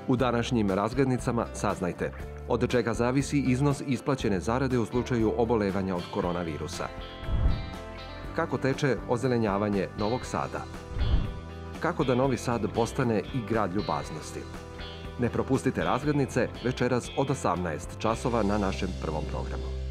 U današnjim razglednicama saznajte od čega zavisi iznos isplaćene zarade u slučaju obolevanja od koronavirusa. Kako teče ozelenjavanje Novog Sada? Kako da Novi Sad postane i grad ljubaznosti? Ne propustite razglednice večeras od 18 časova na našem prvom programu.